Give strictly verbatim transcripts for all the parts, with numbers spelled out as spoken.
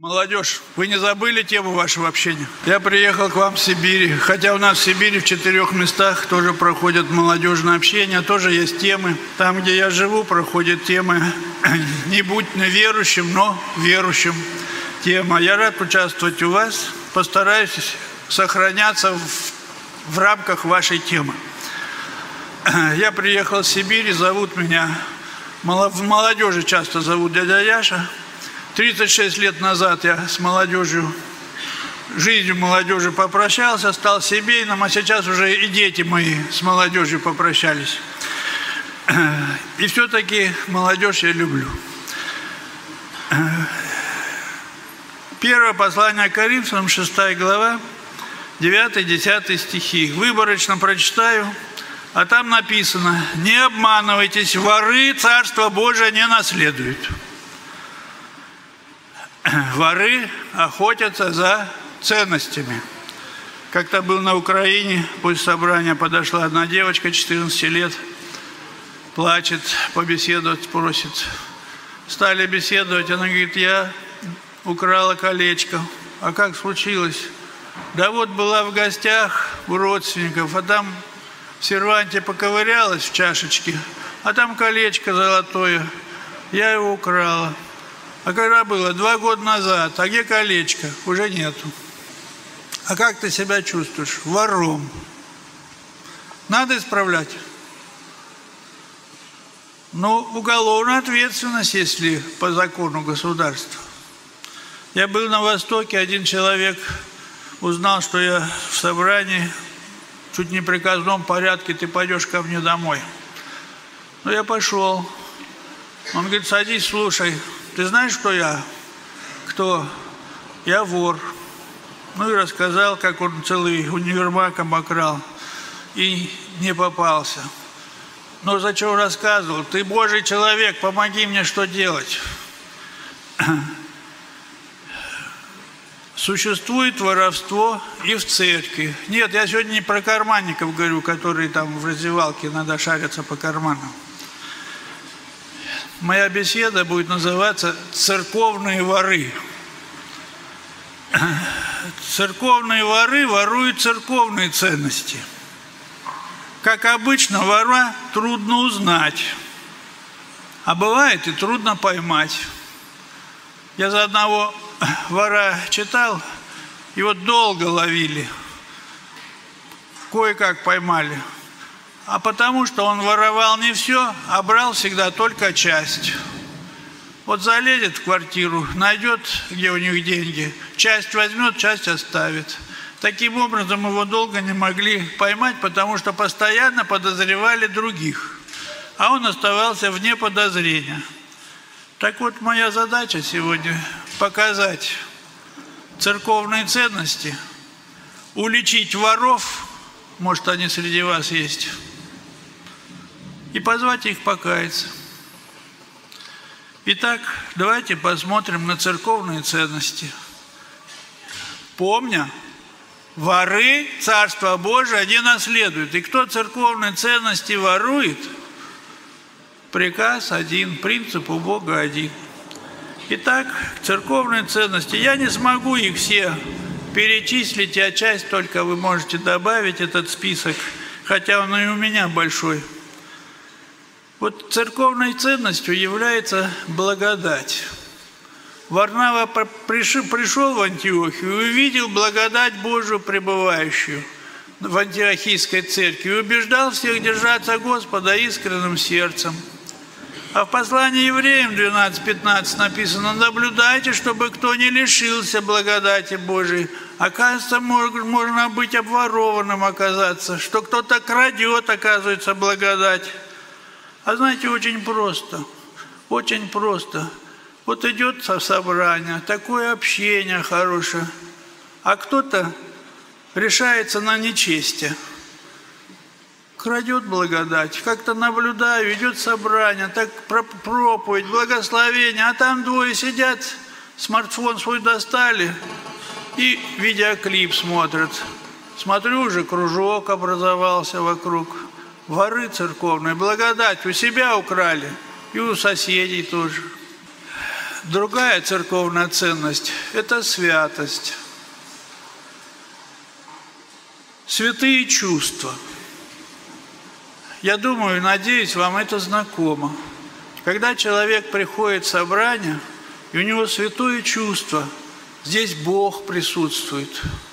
Молодежь, вы не забыли тему вашего общения? Я приехал к вам в Сибирь, хотя у нас в Сибири в четырех местах тоже проходят молодежное общение, тоже есть темы. Там, где я живу, проходят темы «Не будь верующим, но верующим». Тема. Я рад участвовать у вас, постараюсь сохраняться в, в рамках вашей темы. Я приехал в Сибирь, зовут меня, в молодежи часто зовут дядя Яша. тридцать шесть лет назад я с молодежью, жизнью молодежи попрощался, стал семейным, а сейчас уже и дети мои с молодежью попрощались. И все-таки молодежь я люблю. Первое послание Коринфянам, шестая глава, девятый-десятый стихи. Выборочно прочитаю, а там написано: «Не обманывайтесь, воры Царство Божие не наследуют». Воры охотятся за ценностями. Как-то был на Украине, после собрания подошла одна девочка, четырнадцати лет, плачет, побеседовать просит. Стали беседовать, она говорит: я украла колечко. А как случилось? Да вот была в гостях у родственников, а там в серванте поковырялась в чашечке, а там колечко золотое, я его украла. А когда было? Два года назад. А где колечко? Уже нету. А как ты себя чувствуешь? Вором. Надо исправлять. Ну, уголовная ответственность, если по закону государства. Я был на Востоке, один человек узнал, что я в собрании, чуть не в приказном порядке, ты пойдешь ко мне домой. Ну, я пошел. Он говорит: садись, слушай. Ты знаешь, кто я? Кто? Я вор. Ну и рассказал, как он целый универмаг обокрал и не попался. Но зачем рассказывал? Ты Божий человек, помоги мне, что делать. Существует воровство и в церкви. Нет, я сегодня не про карманников говорю, которые там в раздевалке надо шариться по карманам. Моя беседа будет называться «Церковные воры». Церковные воры воруют церковные ценности. Как обычно, вора трудно узнать, а бывает и трудно поймать. Я за одного вора читал, его долго ловили, кое-как поймали. А потому что он воровал не все, а брал всегда только часть. Вот залезет в квартиру, найдет, где у них деньги, часть возьмет, часть оставит. Таким образом его долго не могли поймать, потому что постоянно подозревали других, а он оставался вне подозрения. Так вот, моя задача сегодня показать церковные ценности, уличить воров, может, они среди вас есть, и позвать их покаяться. Итак, давайте посмотрим на церковные ценности. Помня, воры Царство Божие не наследуют. И кто церковные ценности ворует, приказ один, принцип у Бога один. Итак, церковные ценности. Я не смогу их все перечислить, а часть только вы можете добавить этот список, хотя он и у меня большой. Вот церковной ценностью является благодать. Варнава пришел в Антиохию и увидел благодать Божию пребывающую в антиохийской церкви и убеждал всех держаться Господа искренним сердцем. А в послании евреям двенадцать пятнадцать написано: наблюдайте, чтобы кто не лишился благодати Божией. Оказывается, можно быть обворованным, оказаться, что кто-то крадет, оказывается, благодать. А знаете, очень просто, очень просто. Вот идет собрание, такое общение хорошее, а кто-то решается на нечестие, крадет благодать. Как-то наблюдаю, идет собрание, так проповедь, благословение, а там двое сидят, смартфон свой достали и видеоклип смотрят. Смотрю, уже кружок образовался вокруг. Воры церковные, благодать у себя украли и у соседей тоже. другая церковная ценность – это святость. Святые чувства. Я думаю, надеюсь, вам это знакомо. Когда человек приходит в собрание, и у него святое чувство, здесь Бог присутствует.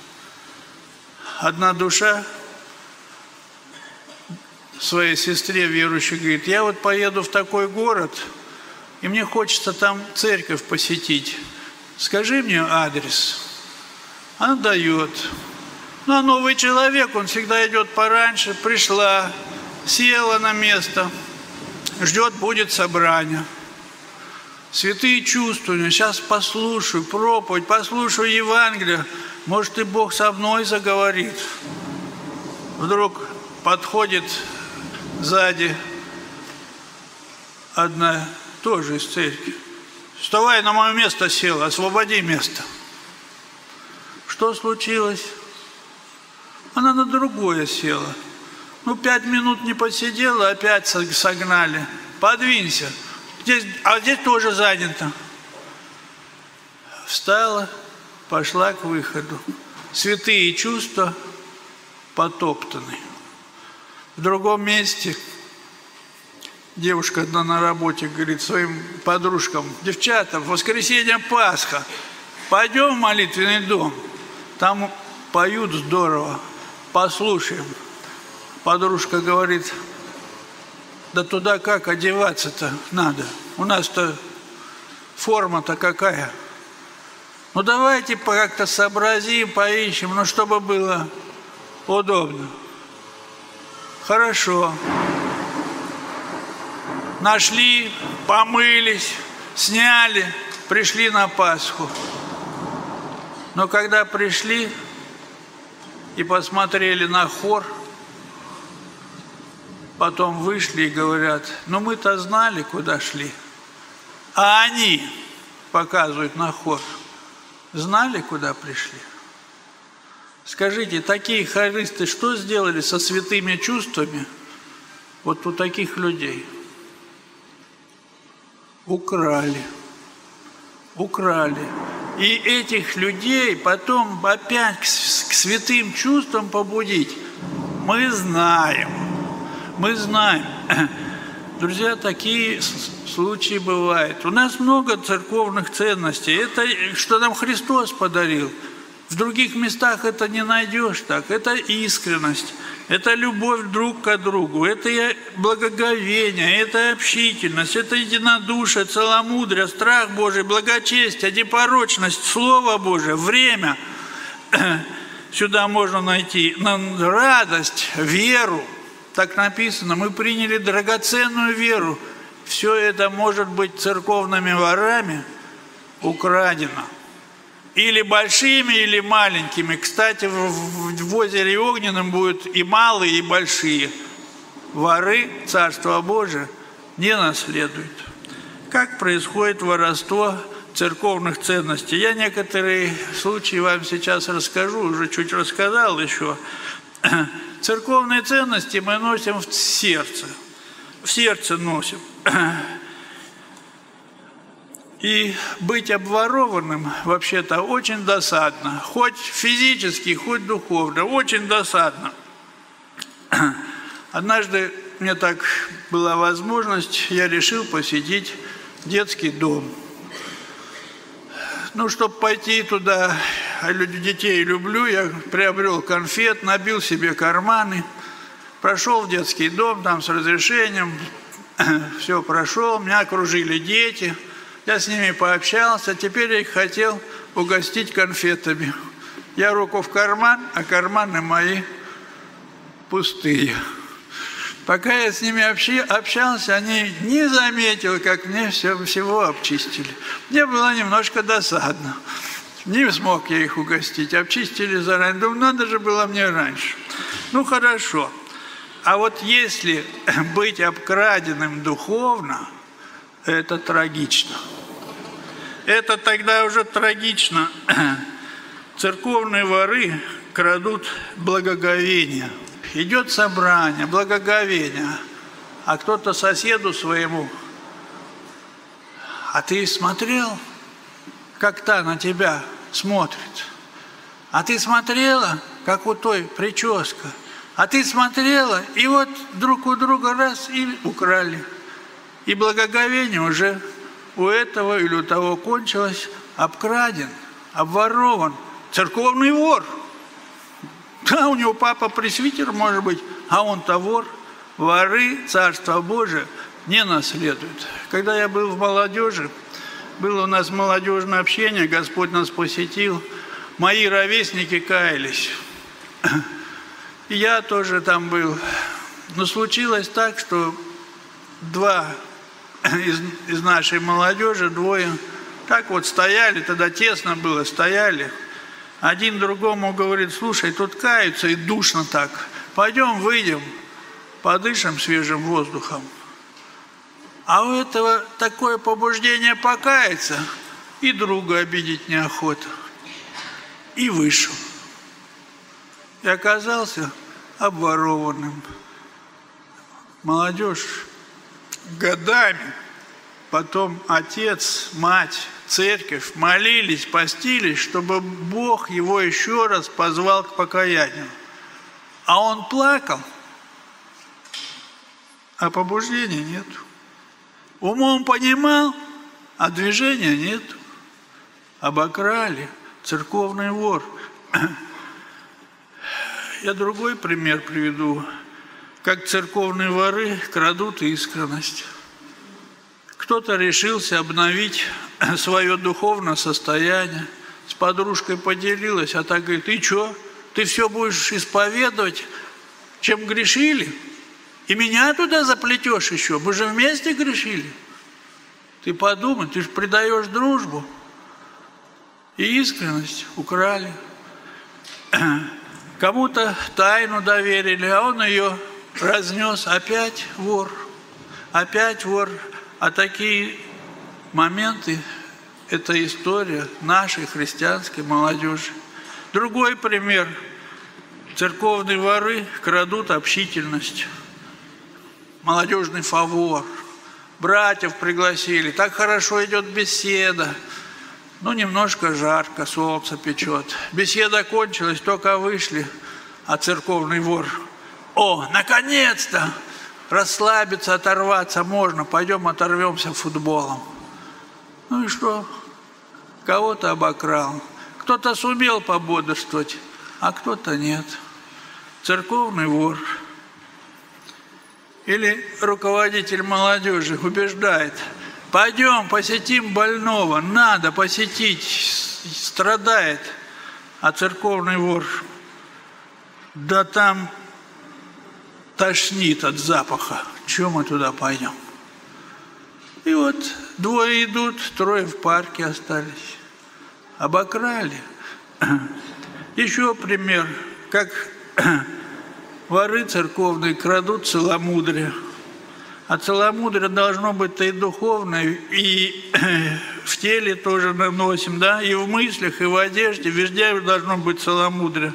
Одна душа своей сестре верующей говорит: я вот поеду в такой город, и мне хочется там церковь посетить. Скажи мне адрес. Она дает. Ну, а новый человек, он всегда идет пораньше. Пришла, села на место, ждет, будет собрание. Святые чувства. Сейчас послушаю проповедь, послушаю Евангелие. Может, и Бог со мной заговорит. Вдруг подходит сзади одна, тоже из церкви. Вставай, на мое место села, освободи место. Что случилось? Она на другое села. Ну, пять минут не посидела, опять согнали. Подвинься. Здесь, а здесь тоже занято. Встала, пошла к выходу. Святые чувства потоптаны. В другом месте девушка одна на работе говорит своим подружкам: девчата, в воскресенье Пасха, пойдем в молитвенный дом. Там поют здорово, послушаем. Подружка говорит: да туда как одеваться-то надо? У нас-то форма-то какая? Ну давайте как-то сообразим, поищем, ну чтобы было удобно. Хорошо. Нашли, помылись, сняли, пришли на Пасху. Но когда пришли и посмотрели на хор, потом вышли и говорят: ну мы-то знали, куда шли. А они, показывают на хор, знали, куда пришли. Скажите, такие хористы что сделали со святыми чувствами вот у таких людей? Украли. Украли. И этих людей потом опять к святым чувствам побудить мы знаем. Мы знаем. Друзья, такие случаи бывают. У нас много церковных ценностей. Это что нам Христос подарил. В других местах это не найдешь так. Это искренность, это любовь друг к другу, это благоговение, это общительность, это единодушие, целомудрие, страх Божий, благочестие, непорочность, Слово Божие, время. Сюда можно найти радость, веру. Так написано, мы приняли драгоценную веру. Все это может быть церковными ворами украдено. Или большими, или маленькими. Кстати, в, в озере Огненном будут и малые, и большие. Воры Царства Божия не наследуют. Как происходит воровство церковных ценностей? Я некоторые случаи вам сейчас расскажу, уже чуть рассказал еще. Церковные ценности мы носим в сердце. В сердце носим. И быть обворованным вообще-то очень досадно. Хоть физически, хоть духовно. Очень досадно. Однажды мне так была возможность, я решил посетить детский дом. Ну, чтобы пойти туда, а детей люблю, я приобрел конфет, набил себе карманы, прошел в детский дом, там с разрешением, все прошел, меня окружили дети. Я с ними пообщался, теперь я их хотел угостить конфетами. Я руку в карман, а карманы мои пустые. Пока я с ними общался, они не заметили, как мне все, всего обчистили. Мне было немножко досадно. Не смог я их угостить, обчистили заранее. Думаю, надо же было мне раньше. Ну, хорошо. А вот если быть обкраденным духовно, это трагично. Это тогда уже трагично. Церковные воры крадут благоговение. Идет собрание, благоговение, а кто-то соседу своему А ты смотрел, как та на тебя смотрит? А ты смотрела, как у той прическа? А ты смотрела, и вот друг у друга раз и украли. И благоговение уже у этого или у того кончилось. Обкраден, обворован, церковный вор. Да, у него папа пресвитер, может быть, а он-то вор. Воры Царство Божие не наследуют. Когда я был в молодежи, было у нас молодежное общение, Господь нас посетил, мои ровесники каялись. И я тоже там был. Но случилось так, что два из, из нашей молодежи, двое, так вот стояли, тогда тесно было, стояли. Один другому говорит: слушай, тут каются и душно так, пойдем выйдем, подышим свежим воздухом. А у этого такое побуждение покаяться, и друга обидеть неохота. И вышел. И оказался обворованным. Молодежь годами, потом отец, мать, церковь молились, постились, чтобы Бог его еще раз позвал к покаянию. А он плакал, а побуждения нет. Умом понимал, а движения нет. Обокрали, церковный вор. Я другой пример приведу, как церковные воры крадут искренность. Кто-то решился обновить свое духовное состояние, с подружкой поделилась, а та говорит: ты что, ты все будешь исповедовать, чем грешили? И меня туда заплетешь еще, мы же вместе грешили. Ты подумай, ты же предаешь дружбу. И искренность украли. Кому-то тайну доверили, а он ее разнес. Опять вор, опять вор. А такие моменты – это история нашей христианской молодежи. Другой пример. Церковные воры крадут общительность. Молодежный фавор. Братьев пригласили. Так хорошо идет беседа. Ну, немножко жарко, солнце печет. Беседа кончилась, только вышли, а церковный вор: о, наконец-то! Расслабиться, оторваться можно, пойдем оторвемся футболом. Ну и что? Кого-то обокрал. Кто-то сумел пободрствовать, а кто-то нет. Церковный вор. Или руководитель молодежи убеждает: пойдем посетим больного, надо посетить, страдает. А церковный вор: да там тошнит от запаха, чего мы туда пойдем? И вот двое идут, трое в парке остались. Обокрали. Еще пример, как воры церковные крадут целомудрие. А целомудрие должно быть и духовное, и в теле тоже наносим, да, и в мыслях, и в одежде, везде должно быть целомудрие.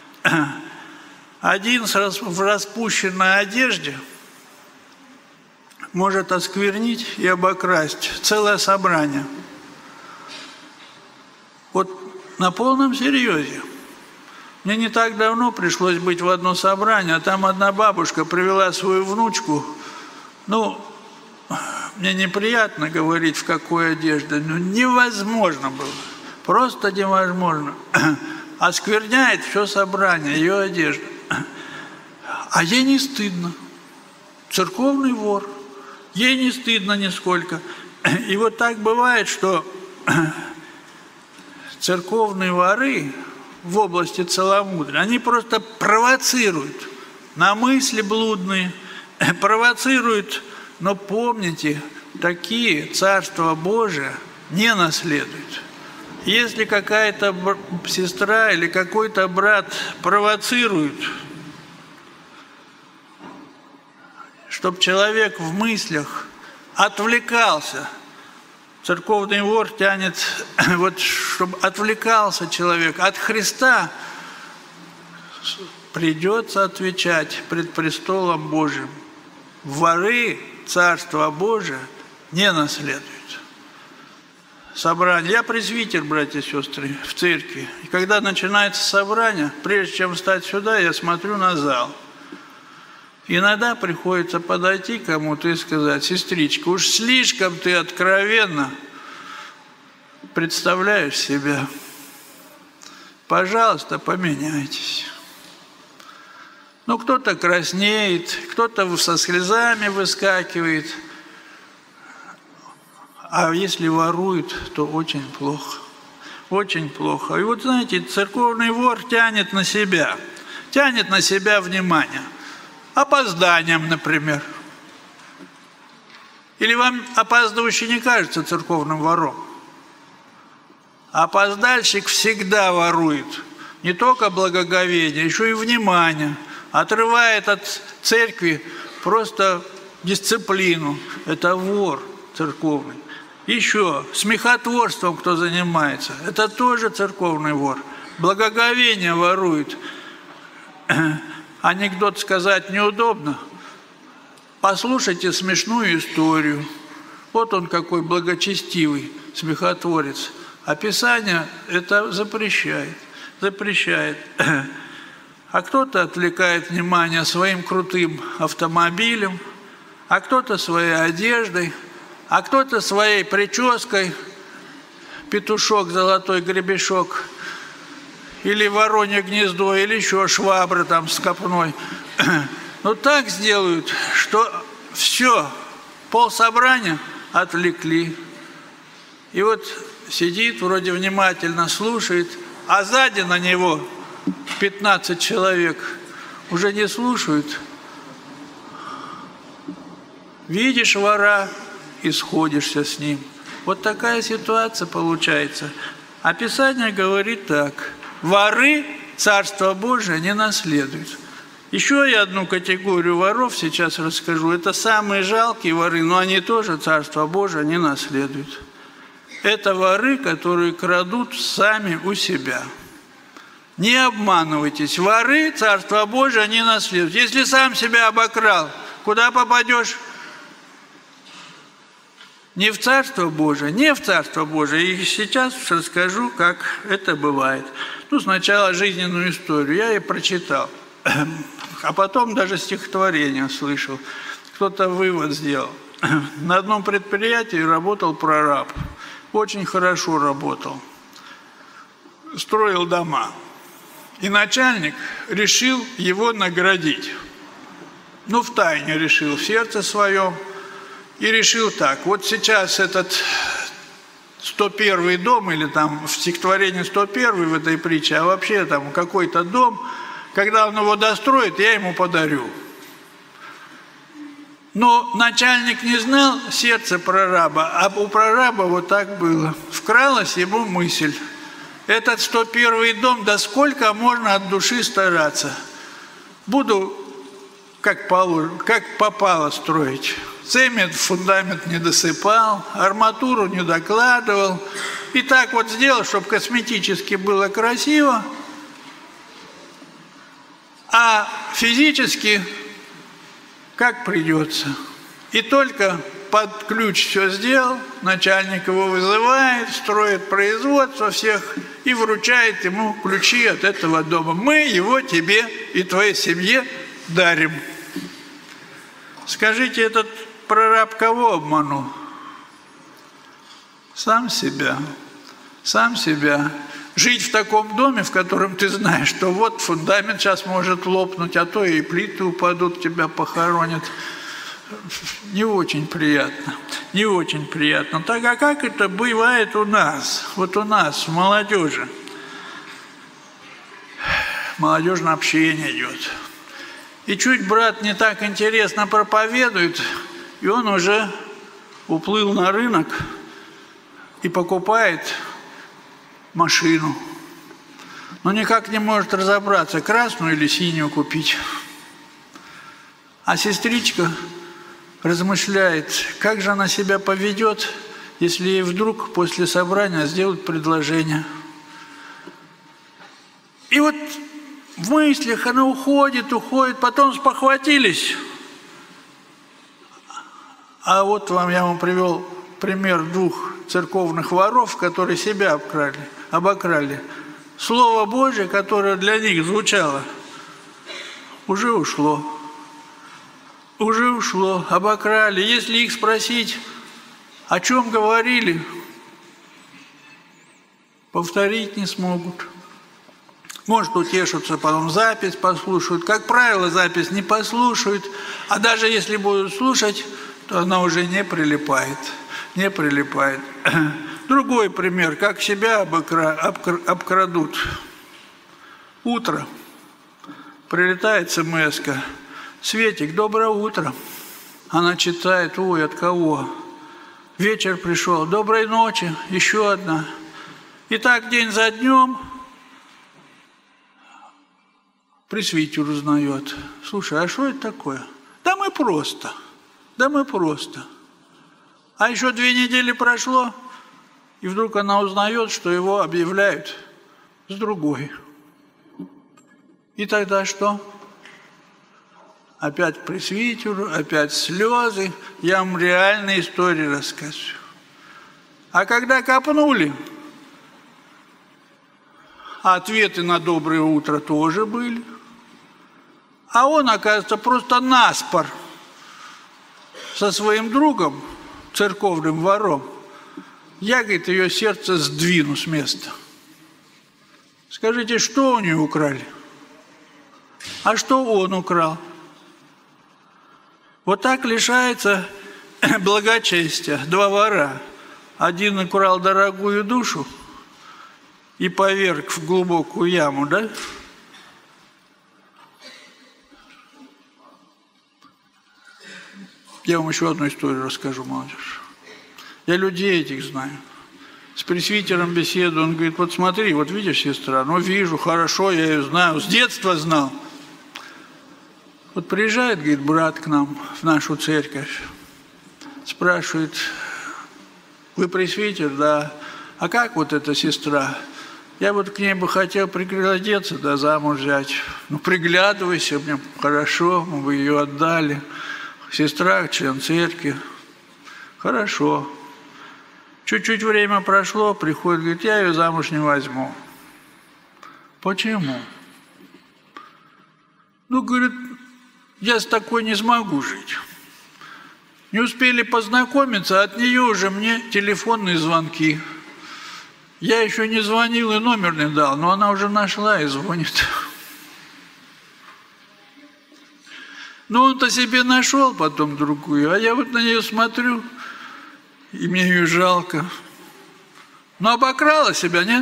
Один в распущенной одежде может осквернить и обокрасть целое собрание. Вот на полном серьезе. Мне не так давно пришлось быть в одно собрание, а там одна бабушка привела свою внучку. Ну, мне неприятно говорить, в какой одежде, но невозможно было. Просто невозможно. Оскверняет все собрание, ее одежда. А ей не стыдно. Церковный вор. Ей не стыдно нисколько. И вот так бывает, что церковные воры в области целомудрия, они просто провоцируют на мысли блудные, провоцируют, но помните, такие Царство Божие не наследуют. Если какая-то сестра или какой-то брат провоцирует, чтобы человек в мыслях отвлекался, церковный вор тянет, вот, чтобы отвлекался человек от Христа, придется отвечать пред престолом Божьим. Воры Царства Божия не наследуют. собрание. Я пресвитер, братья и сестры, в церкви. И когда начинается собрание, прежде чем встать сюда, я смотрю на зал. Иногда приходится подойти к кому-то и сказать: сестричка, уж слишком ты откровенно представляешь себя. Пожалуйста, поменяйтесь. Ну, кто-то краснеет, кто-то со слезами выскакивает. А если воруют, то очень плохо. Очень плохо. И вот, знаете, церковный вор тянет на себя. Тянет на себя внимание. Опозданием, например. Или вам опаздывающий не кажется церковным вором? Опоздальщик всегда ворует. Не только благоговение, еще и внимание. Отрывает от церкви просто дисциплину. Это вор церковный. Еще смехотворством кто занимается, это тоже церковный вор. Благоговение ворует. Анекдот сказать неудобно. Послушайте смешную историю. Вот он какой благочестивый смехотворец. А Писание это запрещает. Запрещает. А кто-то отвлекает внимание своим крутым автомобилем, а кто-то своей одеждой, а кто-то своей прической, петушок, золотой гребешок, или воронье гнездо, или еще швабра там с копной. Но так сделают, что все, полсобрания отвлекли. И вот сидит, вроде внимательно слушает, а сзади на него пятнадцать человек уже не слушают. Видишь вора и сходишься с ним. Вот такая ситуация получается. А Писание говорит так: воры Царство Божие не наследуют. Еще я одну категорию воров сейчас расскажу. Это самые жалкие воры, но они тоже Царство Божие не наследуют. Это воры, которые крадут сами у себя. Не обманывайтесь. Воры Царство Божие не наследуют. Если сам себя обокрал, куда попадешь? Не в Царство Божие, не в Царство Божие. И сейчас расскажу, как это бывает. Ну, сначала жизненную историю. Я ее прочитал. А потом даже стихотворение слышал. Кто-то вывод сделал. На одном предприятии работал прораб. Очень хорошо работал. Строил дома. И начальник решил его наградить. Ну, втайне решил, в сердце своем. И решил так: вот сейчас этот сто первый дом, или там в стихотворении сто первый в этой притче, а вообще там какой-то дом, когда он его достроит, я ему подарю. Но начальник не знал сердце прораба, а у прораба вот так было. Вкралась ему мысль: этот сто первый дом, да сколько можно от души стараться. Буду как, положено, как попало строить. Цемент, фундамент не досыпал, арматуру не докладывал. И так вот сделал, чтобы косметически было красиво, а физически как придется. И только под ключ все сделал, начальник его вызывает, строит производство всех и вручает ему ключи от этого дома. Мы его тебе и твоей семье дарим. Скажите, этот прораб кого обманул? Сам себя. Сам себя. Жить в таком доме, в котором ты знаешь, что вот фундамент сейчас может лопнуть, а то и плиты упадут, тебя похоронят. Не очень приятно. Не очень приятно. Так а как это бывает у нас? Вот у нас, в молодежи. Молодежное общение идет. И чуть брат не так интересно проповедует, и он уже уплыл на рынок и покупает машину. Но никак не может разобраться, красную или синюю купить. А сестричка размышляет, как же она себя поведет, если ей вдруг после собрания сделают предложение. И вот в мыслях она уходит, уходит, потом спохватились. А вот вам я вам привел пример двух церковных воров, которые себя обкрали, обокрали. Слово Божье, которое для них звучало, уже ушло. Уже ушло, обокрали. Если их спросить, о чем говорили, повторить не смогут. Может, утешатся, потом запись послушают. Как правило, запись не послушают. А даже если будут слушать, то она уже не прилипает. Не прилипает. Другой пример. Как себя обокра... обкр... обкрадут. Утро. Прилетает смс-ка. Светик, доброе утро. Она читает. Ой, от кого? Вечер пришел. Доброй ночи. Еще одна. И так день за днем пресвитер узнает. Слушай, а что это такое? Да мы просто. Да мы просто. А еще две недели прошло, и вдруг она узнает, что его объявляют с другой. И тогда что? Опять к пресвитеру, опять слезы. Я вам реальные истории рассказываю. А когда копнули, ответы на доброе утро тоже были. А он, оказывается, просто наспор со своим другом, церковным вором. Я, говорит, ее сердце сдвину с места. Скажите, что у нее украли? А что он украл? Вот так лишается благочестия два вора. Один украл дорогую душу и поверг в глубокую яму, да? Я вам еще одну историю расскажу, молодежь. Я людей этих знаю. С пресвитером беседую, он говорит, вот смотри, вот видишь, сестра, ну вижу, хорошо, я ее знаю, с детства знал. Вот приезжает, говорит, брат к нам в нашу церковь, спрашивает, вы пресвитер? Да. А как вот эта сестра? Я вот к ней бы хотел приглядеться, да замуж взять. Ну приглядывайся, мне хорошо, мы бы ее отдали. Сестра, член церкви. Хорошо. Чуть-чуть время прошло, приходит, говорит, я ее замуж не возьму. Почему? Ну, говорит, я с такой не смогу жить. Не успели познакомиться, от нее уже мне телефонные звонки. Я еще не звонил и номер не дал, но она уже нашла и звонит. Ну, он-то себе нашел потом другую, а я вот на нее смотрю, и мне ее жалко. Но обокрала себя, нет?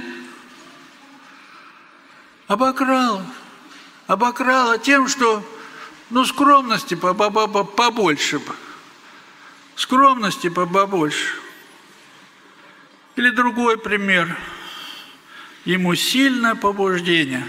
Обокрала. Обокрала тем, что, ну, скромности побольше бы. Скромности побольше. Или другой пример. Ему сильное побуждение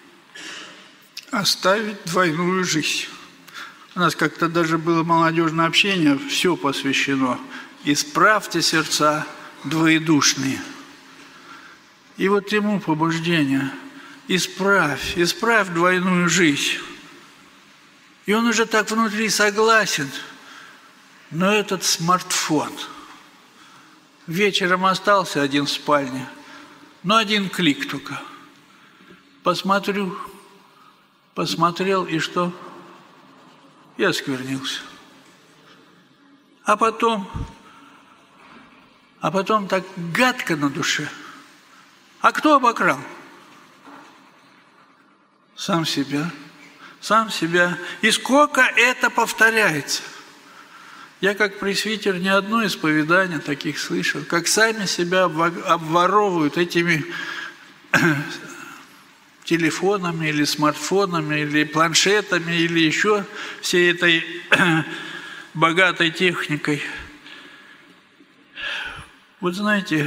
оставить двойную жизнь. У нас как-то даже было молодежное общение, все посвящено. Исправьте сердца двоедушные. И вот ему побуждение. Исправь, исправь двойную жизнь. И он уже так внутри согласен. Но этот смартфон. Вечером остался один в спальне. Но один клик только. Посмотрю, посмотрел, и что? Я осквернился. А потом, а потом так гадко на душе. А кто обокрал? Сам себя. Сам себя. И сколько это повторяется. Я как пресвитер ни одно исповедание таких слышал, как сами себя обворовывают этими телефонами или смартфонами, или планшетами, или еще всей этой богатой техникой. Вот знаете,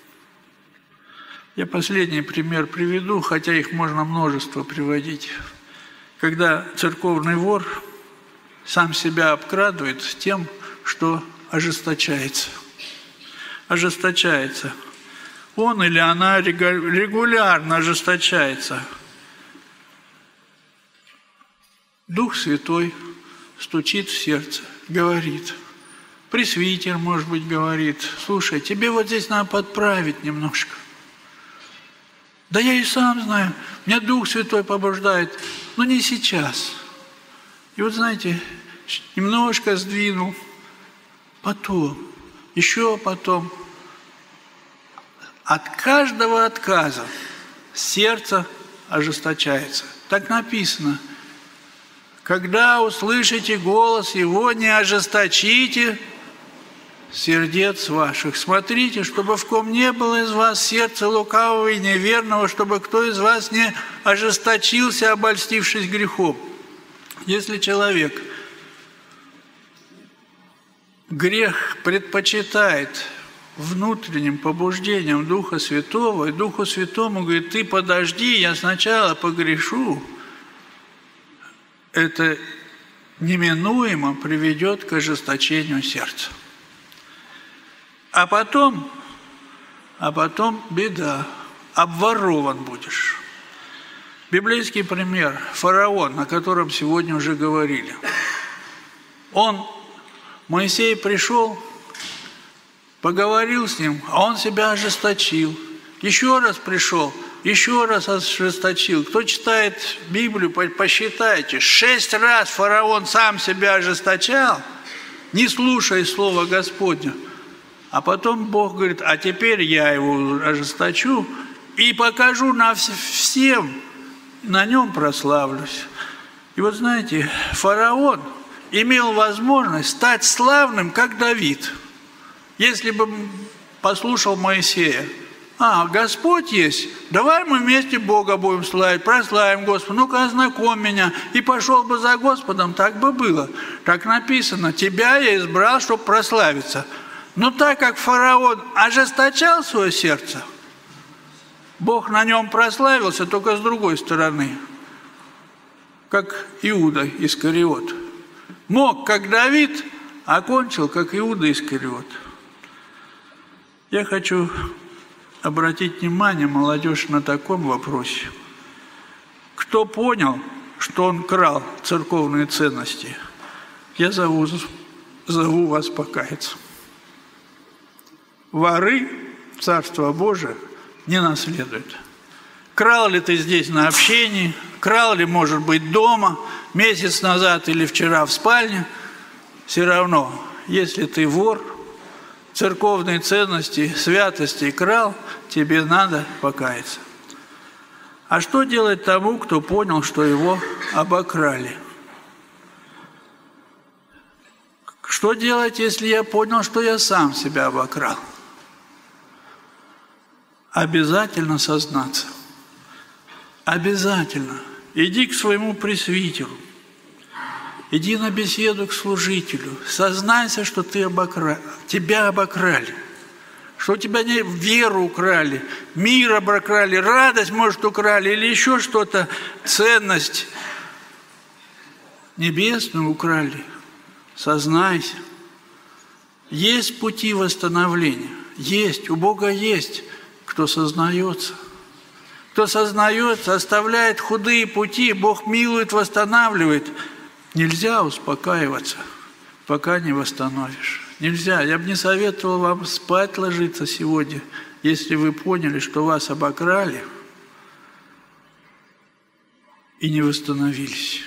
я последний пример приведу, хотя их можно множество приводить. Когда церковный вор сам себя обкрадывает тем, что ожесточается. Ожесточается. Он или она регулярно ожесточается. Дух Святой стучит в сердце, говорит, Пресвитер, может быть, говорит: слушай, тебе вот здесь надо подправить немножко. Да я и сам знаю, меня Дух Святой побуждает, но не сейчас. И вот знаете, немножко сдвинул, потом, еще потом. От каждого отказа сердце ожесточается. Так написано: когда услышите голос Его, не ожесточите сердец ваших. Смотрите, чтобы в ком не было из вас сердца лукавого и неверного, чтобы кто из вас не ожесточился, обольстившись грехом. Если человек грех предпочитает внутренним побуждением Духа Святого, и Духу Святому говорит: ты подожди, я сначала погрешу, это неминуемо приведет к ожесточению сердца. А потом, а потом беда, обворован будешь. Библейский пример: фараон, о котором сегодня уже говорили. Он, Моисей пришел, поговорил с ним, а он себя ожесточил. Еще раз пришел, еще раз ожесточил. Кто читает Библию, посчитайте, шесть раз фараон сам себя ожесточал, не слушая слова Господня. А потом Бог говорит: а теперь я его ожесточу и покажу на всем, на нем прославлюсь. И вот знаете, фараон имел возможность стать славным, как Давид, если бы послушал Моисея. А, Господь есть, давай мы вместе Бога будем славить, прославим Господа, ну-ка ознакомь меня. И пошел бы за Господом, так бы было. Так написано: тебя я избрал, чтобы прославиться. Но так как фараон ожесточал свое сердце, Бог на нем прославился, только с другой стороны, как Иуда Искариот. Мог, как Давид, а кончил, как Иуда Искариот. Я хочу обратить внимание, молодежь, на таком вопросе. Кто понял, что он крал церковные ценности, я зову, зову вас покаяться. Воры Царство Божие не наследуют. Крал ли ты здесь на общении, крал ли, может быть, дома, месяц назад или вчера в спальне, все равно, если ты вор, церковные ценности, святости крал, тебе надо покаяться. А что делать тому, кто понял, что его обокрали? Что делать, если я понял, что я сам себя обокрал? Обязательно сознаться. Обязательно. Иди к своему пресвитеру. Иди на беседу к служителю. Сознайся, что ты обокра... тебя обокрали. Что у тебя не... веру украли, мир обокрали, радость, может, украли, или еще что-то, ценность небесную украли. Сознайся. Есть пути восстановления. Есть. У Бога есть. Кто сознается. Кто сознается, оставляет худые пути, Бог милует, восстанавливает. Нельзя успокаиваться, пока не восстановишь. Нельзя. Я бы не советовал вам спать ложиться сегодня, если вы поняли, что вас обокрали и не восстановились.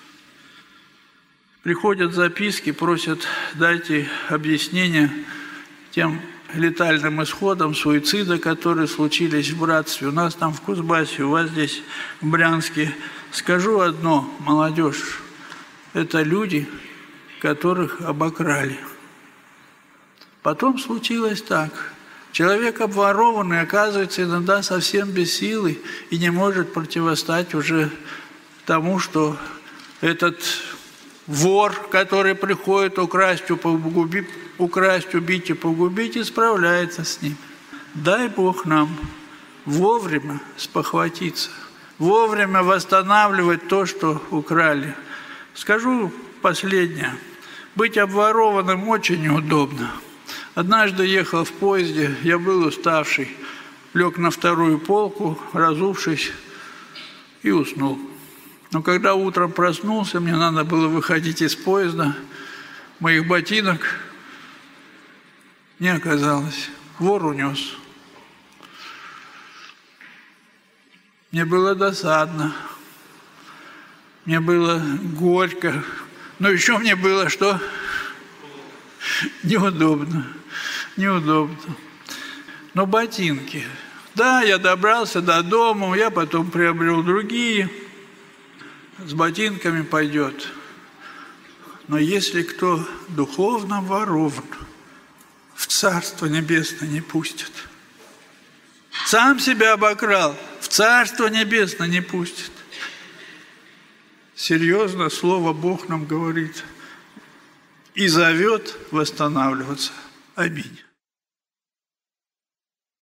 Приходят записки, просят: дайте объяснение тем летальным исходом суицида, которые случились в братстве. У нас там в Кузбассе, у вас здесь в Брянске. Скажу одно, молодежь, это люди, которых обокрали. Потом случилось так. Человек обворованный оказывается иногда совсем без силы и не может противостать уже тому, что этот вор, который приходит украсть, погубить, украсть, убить и погубить, и справляется с ним. Дай Бог нам вовремя спохватиться, вовремя восстанавливать то, что украли. Скажу последнее. Быть обворованным очень неудобно. Однажды ехал в поезде, я был уставший, лег на вторую полку, разувшись, и уснул. Но когда утром проснулся, мне надо было выходить из поезда, моих ботинок не оказалось. Вор унес. Мне было досадно. Мне было горько. Но еще мне было что? Неудобно. Неудобно. Но ботинки. Да, я добрался до дома, я потом приобрел другие. С ботинками пойдет. Но если кто духовно ворован, в Царство Небесное не пустит. Сам себя обокрал, в Царство Небесное не пустит. Серьезно, Слово Бог нам говорит. И зовет восстанавливаться. Аминь.